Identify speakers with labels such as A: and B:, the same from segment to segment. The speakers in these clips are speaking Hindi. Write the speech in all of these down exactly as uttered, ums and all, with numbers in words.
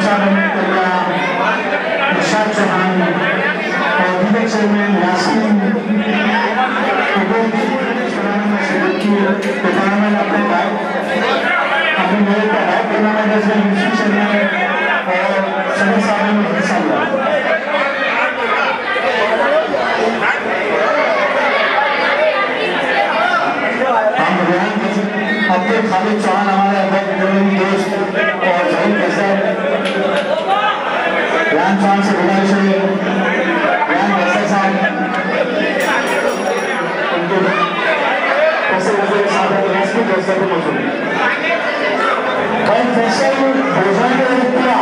A: वर्षा प्रसाद चौहान और विवेक चेयरमैन यासीन टूर्नामेंट अपने भाई अपने मेरे का भाई टूर्नामेंट में यूसी चेयरमैन और सभी सारे में हिस्सा लिया। हम अपने खालिद चौहान हमारे दोस्त और जहीर फैसल रैन चौहान से गुजारिश है रैन फैसल साहब उनको फैसल फैसल साहब रेस्क्यू फैसल को मौजूद भाई फैसल भोजन के पूरा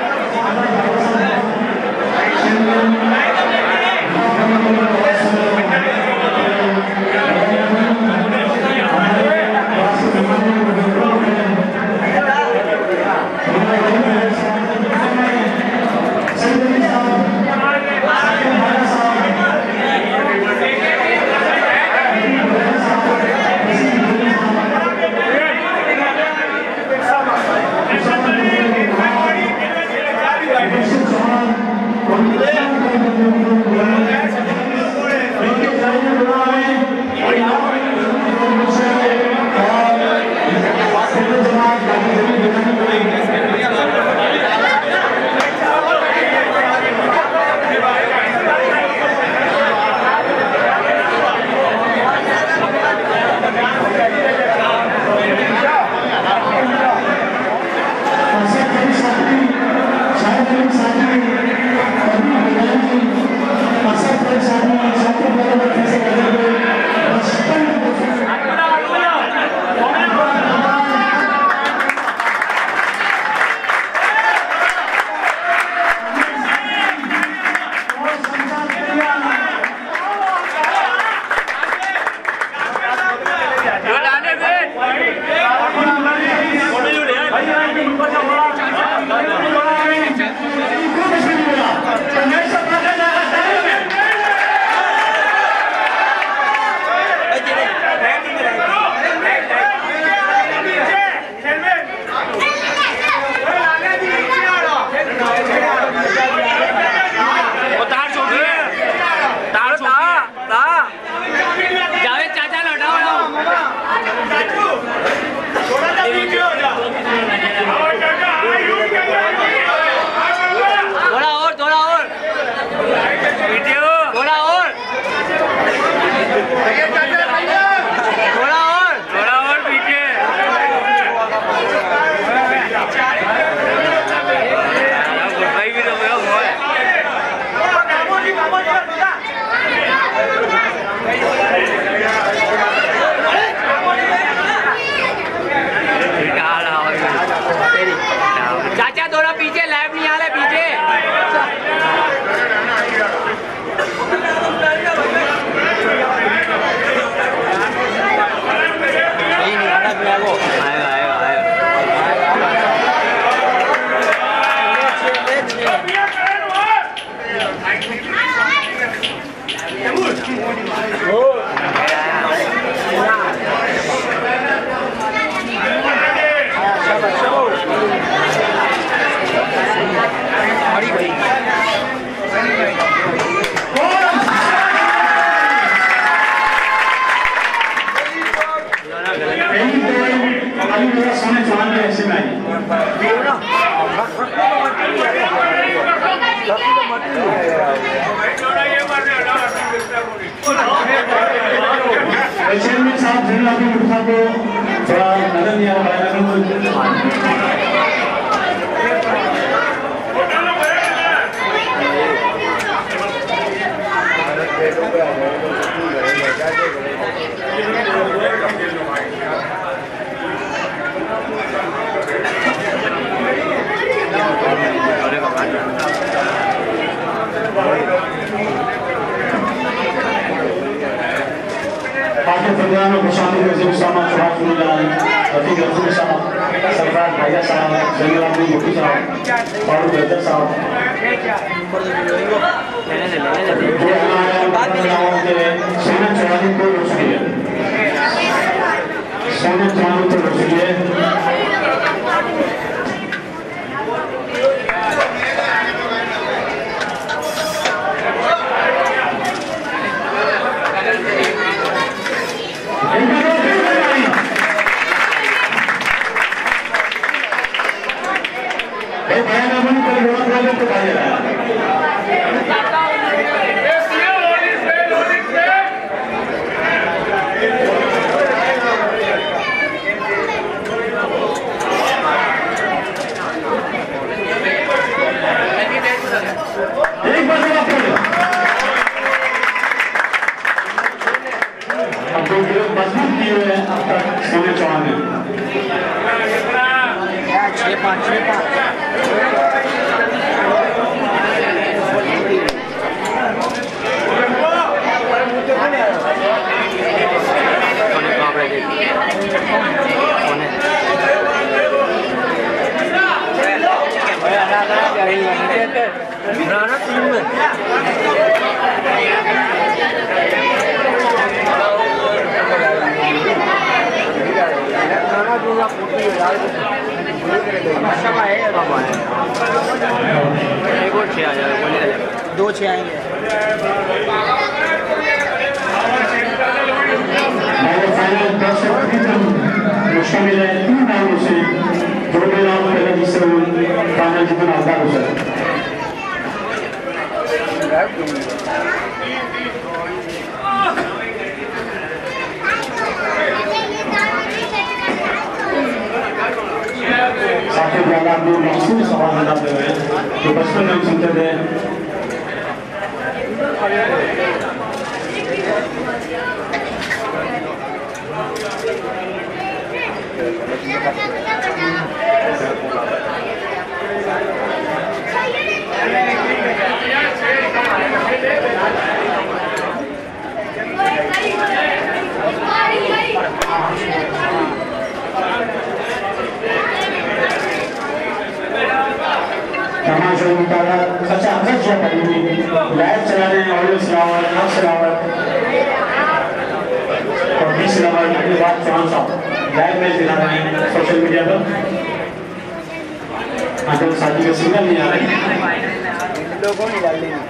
A: चेयरमैन साहब जिन लोगों को थोड़ा नजर नहीं आ रहा है Parti Federal bersama bersama Surat Sunan, Rafiq Rasul sama, Sarfraz Bhaiya sama, Zainal Abdul Muki sama, Faruk Bedar sama. Senan Chawani को रोशिए, Senan Chawani को रोशिए.
B: दो छः आएंगे
A: शामिल है तीन नामों से जो भी नाम पहले जिससे फाइनल जीतने आता है सर साथ ही ज़्यादा अपने मौसमी सवाल लगाते हुए तो बचपन में हम सुनते थे तमाम से मुताबिक सच्चा अफसर जो करेंगे लाइव चलाने ऑडियो सिलावट नव सिलावट और बीस सिलावट के बाद चौहान साहब लाइव में दिखा रहे हैं सोशल मीडिया पर आजकल शादी का सिग्नल नहीं आ रहा है
B: लोगों ने डाल देंगे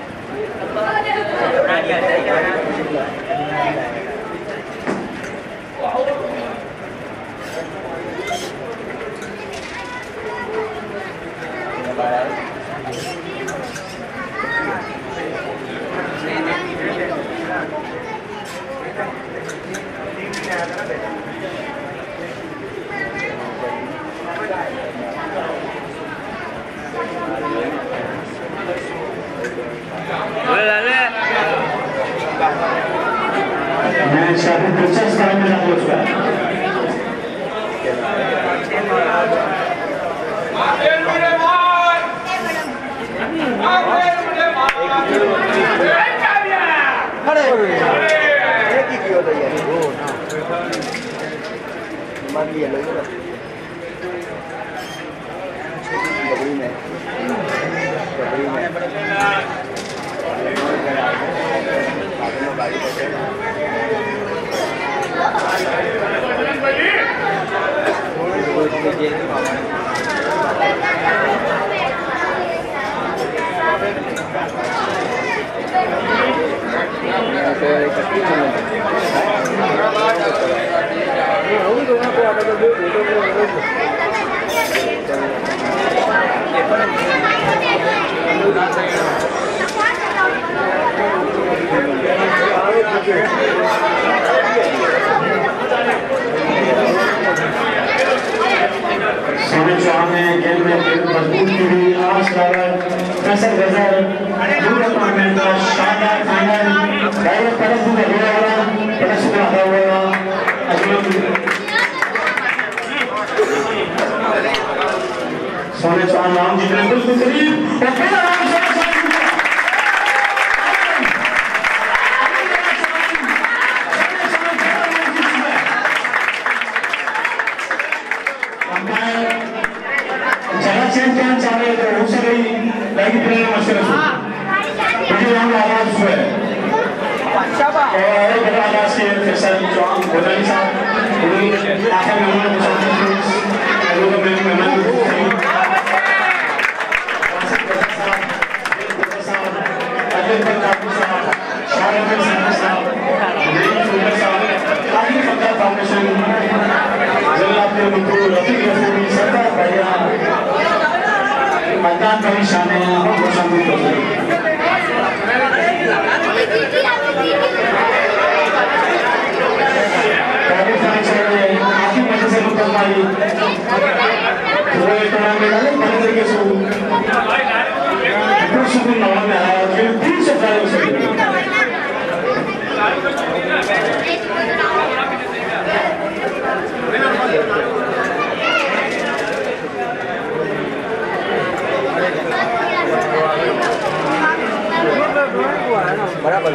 A: मैं शादी दिलचस्प करने में जाऊँ उसका
B: खड़े हो गए एक ही किया था यार वो ना मान लिया लोग बबड़ी में बबड़ी में गाड़ी पकड़े
A: सोने चौहान ने गेंद में मजबूत की हुई आवाज रावत कैसे गजल दूर टूर्नामेंट का शानदार फाइनल डायरेक्ट पलट दूर हुआ वाला पलट से आता हुआ अजमेर सोने चौहान नाम जीतने बिल्कुल करीब और फिर आराम से चैंपियन चाहे तो उसे गई लगी प्लेयर मशहूर है मुझे यहाँ का आवाज हुआ है और एक बड़ा आवाज के फैसल जो हम बोलने साथ उन्हीं आखिर में उन्होंने मुझे लोगों में मेहमान अजय पंजाबी साहब शाहरुख खान साहब नईम सुंदर साहब काफी फकर फाउंडेशन जिला के मुख्य रफीक रफीक सरदार भैया शान है बहुत शामिल हो गई पाकिस्तान से काफी मजे से मुकम्मल हुई वो टूर्नामेंट है बड़े तरीके से पूरा सुकून माहौल में आया फिर तीन सौ खिलाड़ी से
B: बराबर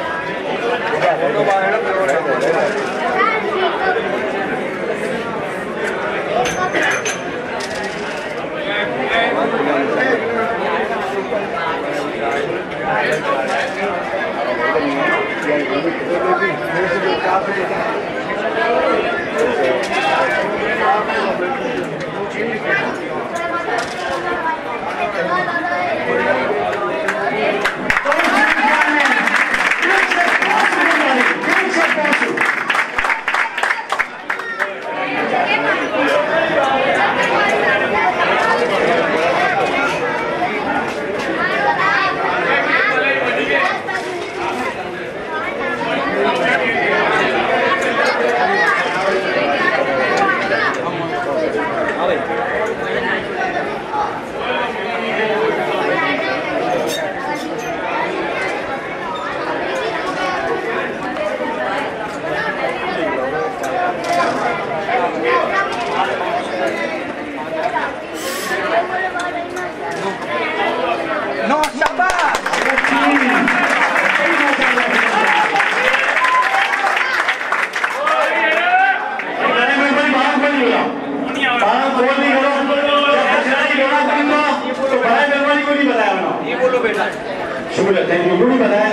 B: शुक्रिया थैंक यू गुरु बताया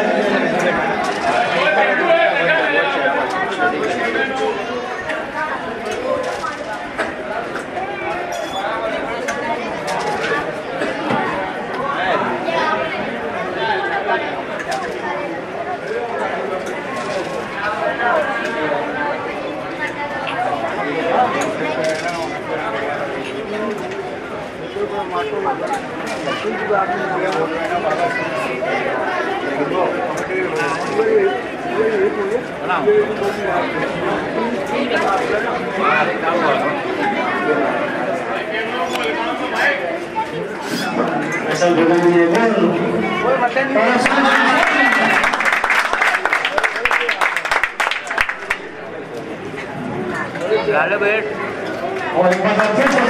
B: ऐसा बोलना नहीं है लाले बैठ
A: और एक बार फिर से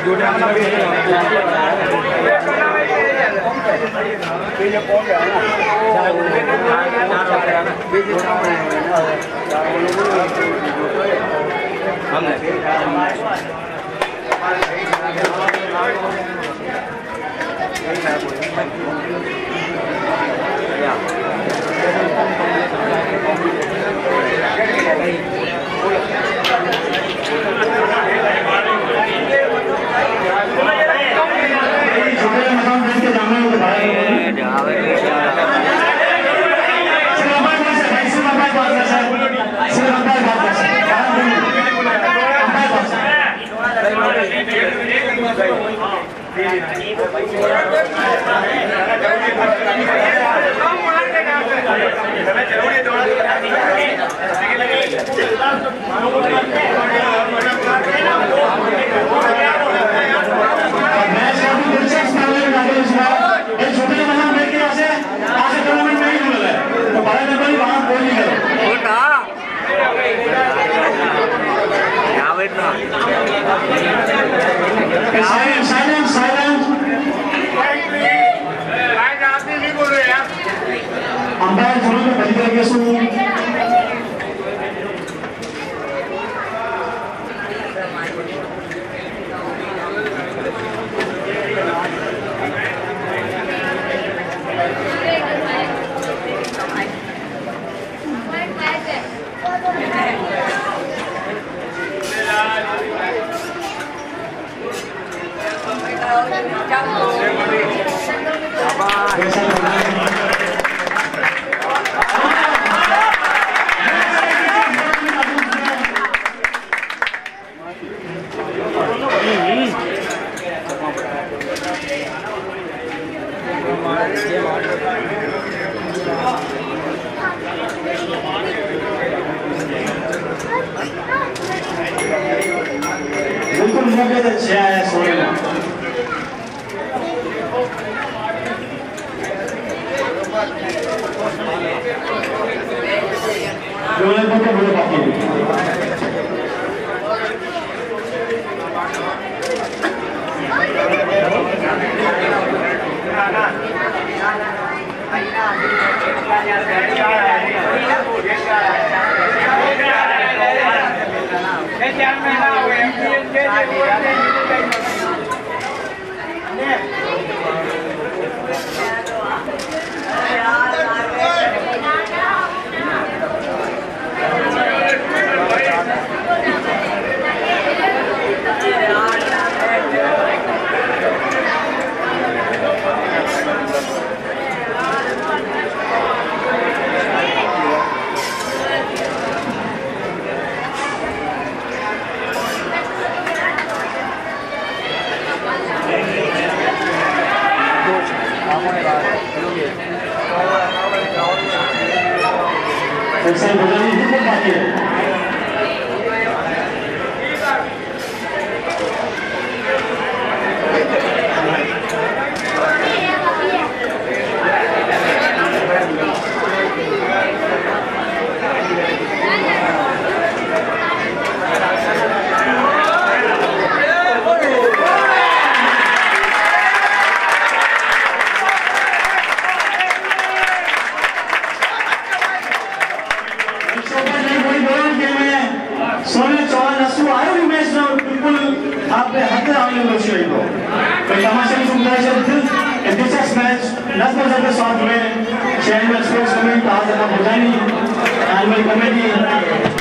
B: जोड़े अपना भेज भेज पहुंच गया ना भेज हमने
A: Silence, silence, silence. अंपायर थोड़ा सा बड़ी तरीके से बिल्कुल मौके अच्छे आया सोने में जोड़े पर तो बड़े बाकी ऐसे बदलने की कोई बात नहीं है सोने चौवन नसू आयो भी मैच ना बिल्कुल आप पे हद आने लो शोई को तो तमाशा की सुनता है जब इन दिस मैच नस्ल जब साथ में चैनल स्पोर्ट्स कमेटी आज का बुझानी annual committee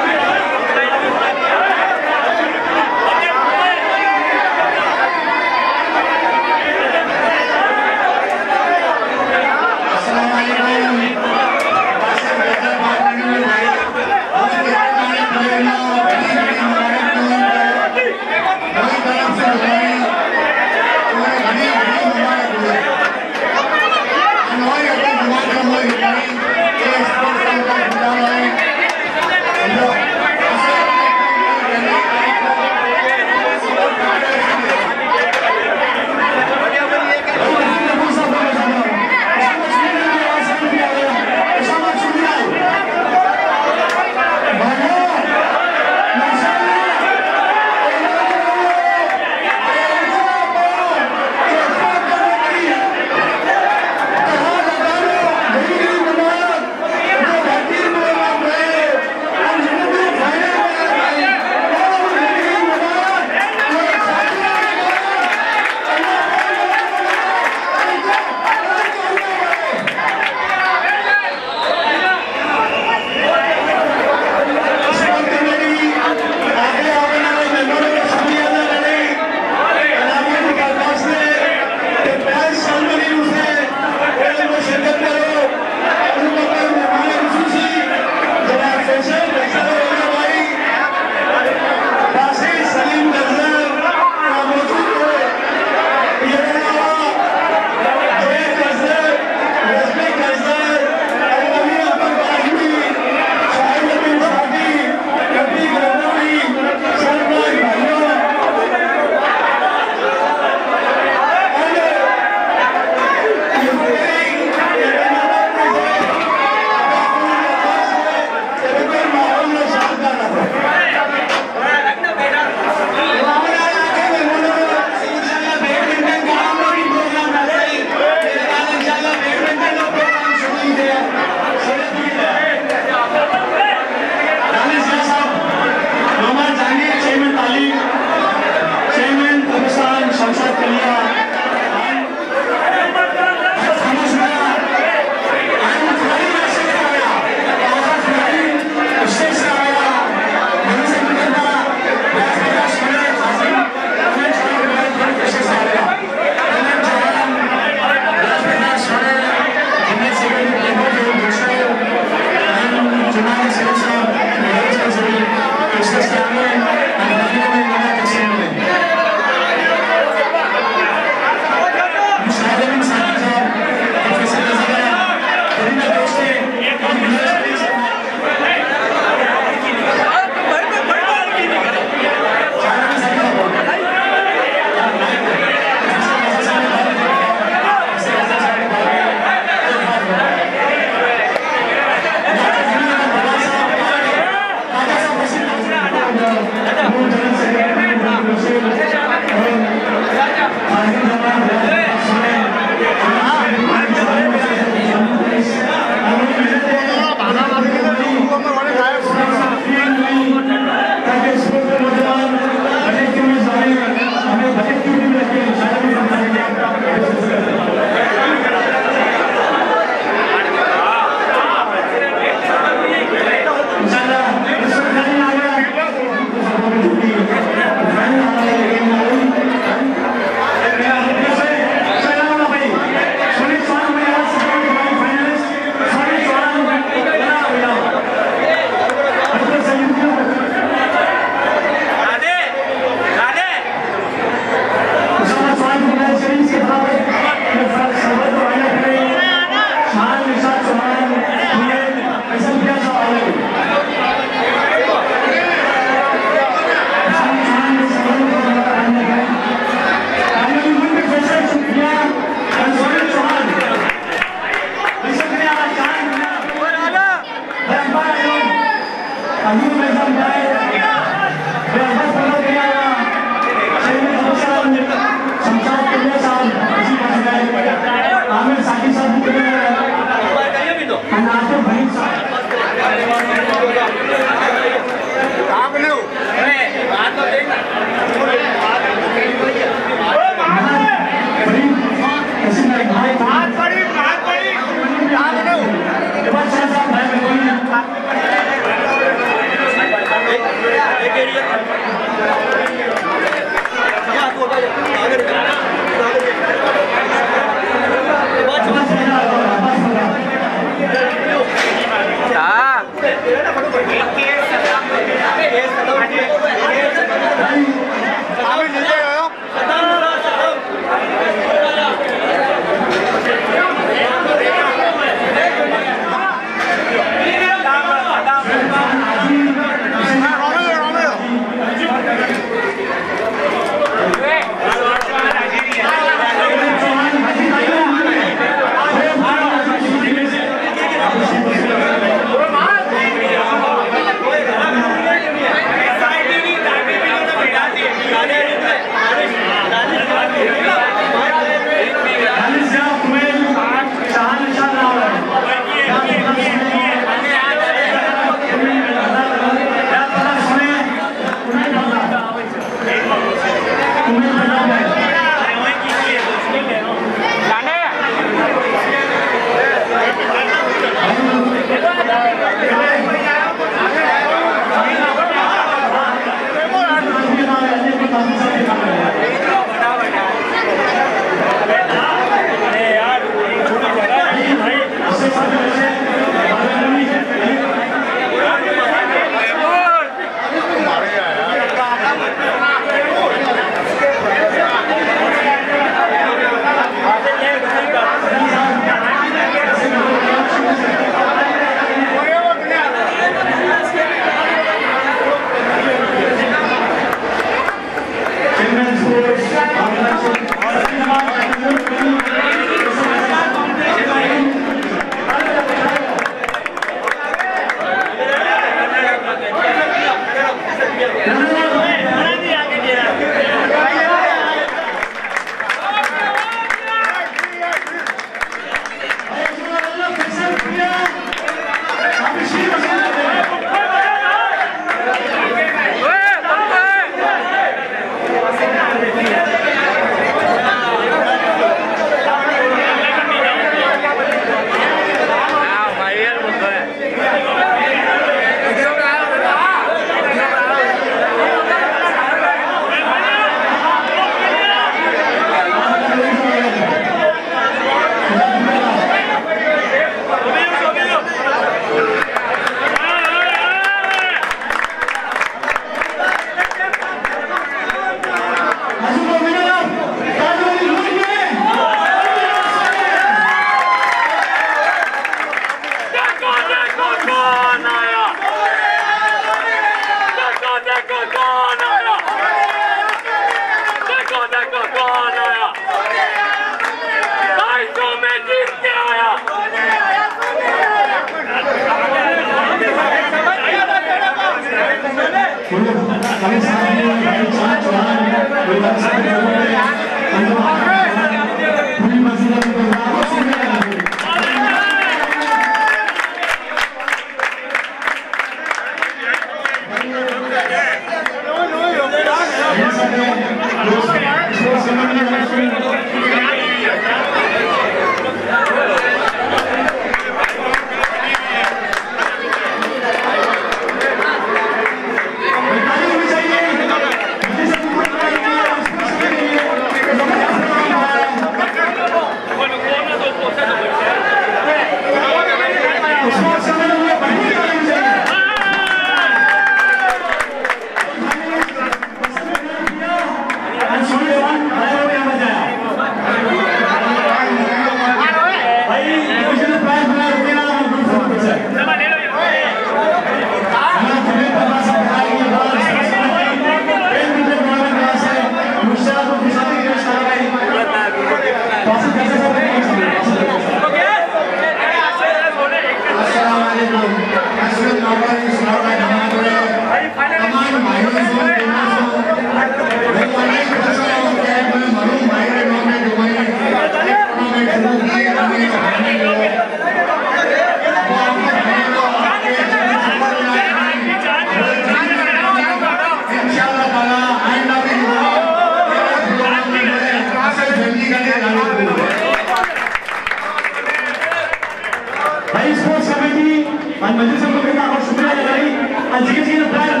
A: Zie je het blijven